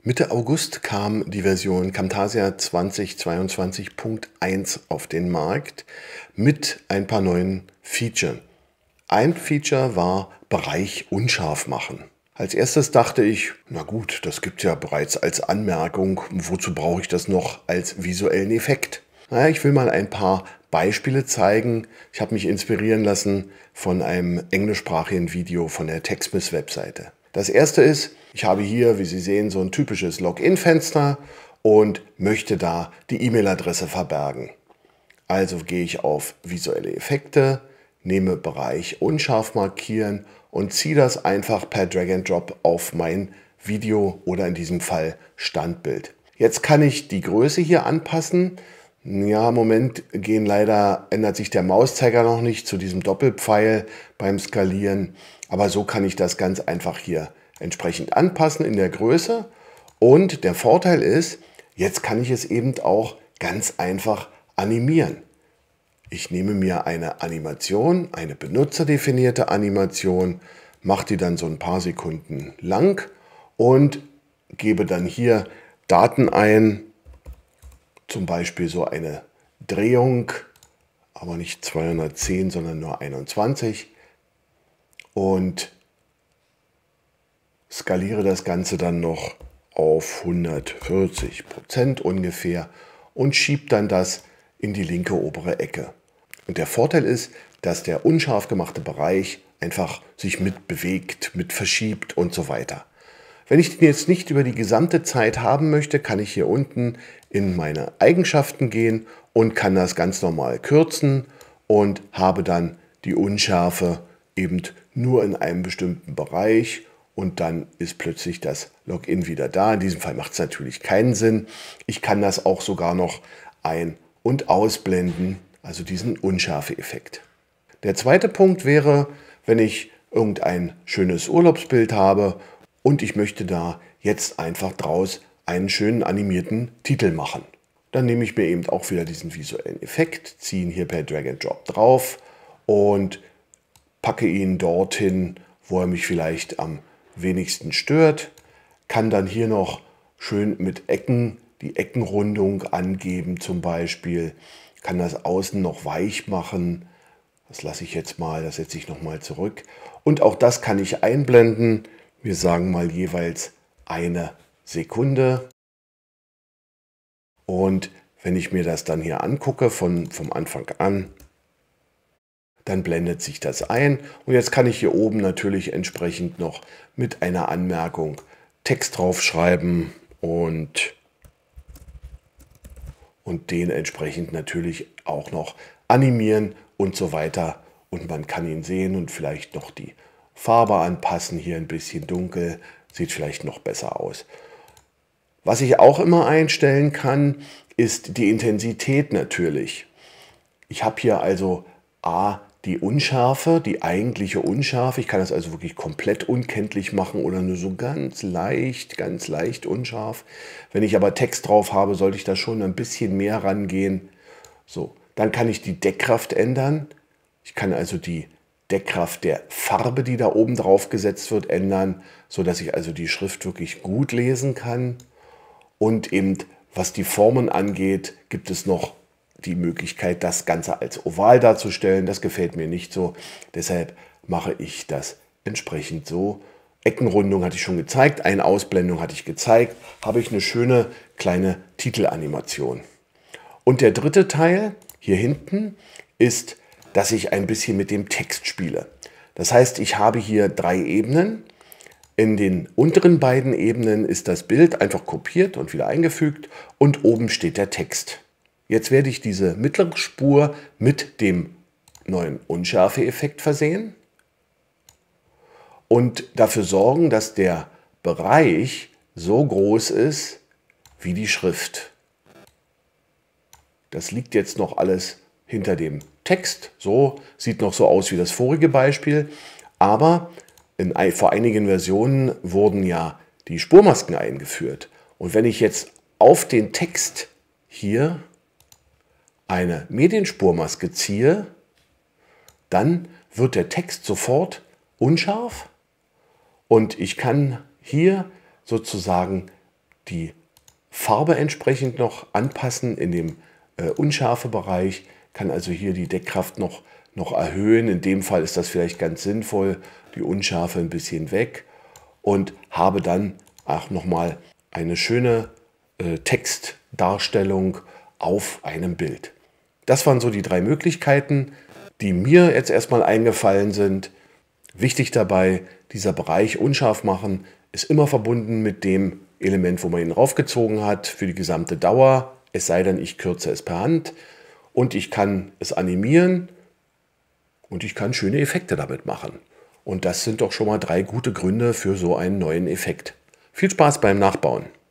Mitte August kam die Version Camtasia 2022.1 auf den Markt mit ein paar neuen Features. Ein Feature war Bereich unscharf machen. Als erstes dachte ich, na gut, das gibt es ja bereits als Anmerkung, wozu brauche ich das noch als visuellen Effekt? Naja, ich will mal ein paar Beispiele zeigen. Ich habe mich inspirieren lassen von einem englischsprachigen Video von der TechSmith-Webseite. Das erste ist, ich habe hier, wie Sie sehen, so ein typisches Login-Fenster und möchte da die E-Mail-Adresse verbergen. Also gehe ich auf Visuelle Effekte, nehme Bereich unscharf markieren und ziehe das einfach per Drag and Drop auf mein Video oder in diesem Fall Standbild. Jetzt kann ich die Größe hier anpassen. Ja, im Moment ändert sich der Mauszeiger noch nicht zu diesem Doppelpfeil beim Skalieren. Aber so kann ich das ganz einfach hier entsprechend anpassen in der Größe. Und der Vorteil ist, jetzt kann ich es eben auch ganz einfach animieren. Ich nehme mir eine Animation, eine benutzerdefinierte Animation, mache die dann so ein paar Sekunden lang und gebe dann hier Daten ein, zum Beispiel so eine Drehung, aber nicht 210, sondern nur 21 und skaliere das Ganze dann noch auf 140% ungefähr und schiebe dann das in die linke obere Ecke. Und der Vorteil ist, dass der unscharf gemachte Bereich einfach sich mitbewegt, mit verschiebt und so weiter. Wenn ich den jetzt nicht über die gesamte Zeit haben möchte, kann ich hier unten in meine Eigenschaften gehen und kann das ganz normal kürzen und habe dann die Unschärfe eben nur in einem bestimmten Bereich und dann ist plötzlich das Login wieder da. In diesem Fall macht es natürlich keinen Sinn. Ich kann das auch sogar noch ein- und ausblenden, also diesen Unschärfe-Effekt. Der zweite Punkt wäre, wenn ich irgendein schönes Urlaubsbild habe und ich möchte da jetzt einfach draus einen schönen animierten Titel machen. Dann nehme ich mir eben auch wieder diesen visuellen Effekt, ziehe ihn hier per Drag and Drop drauf und packe ihn dorthin, wo er mich vielleicht am wenigsten stört. Kann dann hier noch schön mit Ecken die Eckenrundung angeben zum Beispiel. Kann das außen noch weich machen. Das lasse ich jetzt mal, das setze ich nochmal zurück. Und auch das kann ich einblenden. Wir sagen mal jeweils eine Sekunde. Und wenn ich mir das dann hier angucke vom Anfang an, dann blendet sich das ein. Und jetzt kann ich hier oben natürlich entsprechend noch mit einer Anmerkung Text draufschreiben und den entsprechend natürlich auch noch animieren und so weiter. Und man kann ihn sehen und vielleicht noch die Farbe anpassen. Hier ein bisschen dunkel, sieht vielleicht noch besser aus. Was ich auch immer einstellen kann, ist die Intensität natürlich. Ich habe hier also die Unschärfe, die eigentliche Unschärfe. Ich kann das also wirklich komplett unkenntlich machen oder nur so ganz leicht unscharf. Wenn ich aber Text drauf habe, sollte ich da schon ein bisschen mehr rangehen. So, dann kann ich die Deckkraft ändern. Ich kann also die Deckkraft der Farbe, die da oben drauf gesetzt wird, ändern, sodass ich also die Schrift wirklich gut lesen kann. Und eben, was die Formen angeht, gibt es noch die Möglichkeit, das Ganze als oval darzustellen. Das gefällt mir nicht so. Deshalb mache ich das entsprechend so. Eckenrundung hatte ich schon gezeigt, eine Ausblendung hatte ich gezeigt. Habe ich eine schöne kleine Titelanimation. Und der dritte Teil hier hinten ist, dass ich ein bisschen mit dem Text spiele. Das heißt, ich habe hier 3 Ebenen. In den unteren beiden Ebenen ist das Bild einfach kopiert und wieder eingefügt und oben steht der Text. Jetzt werde ich diese mittlere Spur mit dem neuen Unschärfe-Effekt versehen und dafür sorgen, dass der Bereich so groß ist wie die Schrift. Das liegt jetzt noch alles hinter dem Text. So sieht noch so aus wie das vorige Beispiel, aber vor einigen Versionen wurden ja die Spurmasken eingeführt. Und wenn ich jetzt auf den Text hier eine Medienspurmaske ziehe, dann wird der Text sofort unscharf und ich kann hier sozusagen die Farbe entsprechend noch anpassen in dem unscharfe Bereich, kann also hier die Deckkraft noch erhöhen. In dem Fall ist das vielleicht ganz sinnvoll, die Unschärfe ein bisschen weg, und habe dann auch nochmal eine schöne Textdarstellung auf einem Bild. Das waren so die 3 Möglichkeiten, die mir jetzt erstmal eingefallen sind. Wichtig dabei, dieser Bereich unscharf machen ist immer verbunden mit dem Element, wo man ihn raufgezogen hat, für die gesamte Dauer, es sei denn, ich kürze es per Hand, und ich kann es animieren und ich kann schöne Effekte damit machen. Und das sind doch schon mal 3 gute Gründe für so einen neuen Effekt. Viel Spaß beim Nachbauen!